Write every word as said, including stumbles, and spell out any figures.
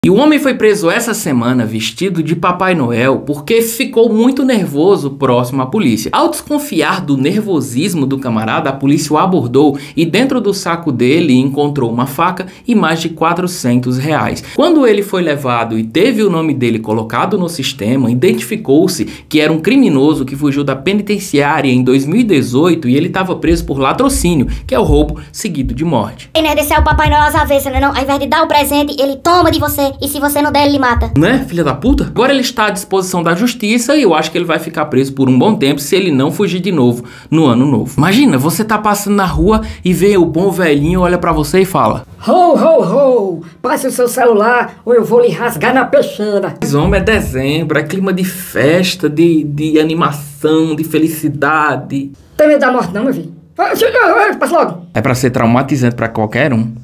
E o homem foi preso essa semana vestido de Papai Noel porque ficou muito nervoso próximo à polícia. Ao desconfiar do nervosismo do camarada, a polícia o abordou e dentro do saco dele encontrou uma faca e mais de quatrocentos reais. Quando ele foi levado e teve o nome dele colocado no sistema, identificou-se que era um criminoso que fugiu da penitenciária em dois mil e dezoito e ele estava preso por latrocínio, que é o roubo seguido de morte. Ele é o Papai Noel às avessas, né não? Ao invés de dar o presente, ele toma de você. E se você não der, ele mata. Né, filha da puta? Agora ele está à disposição da justiça e eu acho que ele vai ficar preso por um bom tempo se ele não fugir de novo no ano novo. Imagina, você tá passando na rua e vê o bom velhinho, olha pra você e fala: Ho, ho, ho! Passe o seu celular ou eu vou lhe rasgar na peixeira. Mas homem, é dezembro, é clima de festa, de, de animação, de felicidade. Tem medo da morte não, meu filho? Passa logo. É pra ser traumatizante pra qualquer um.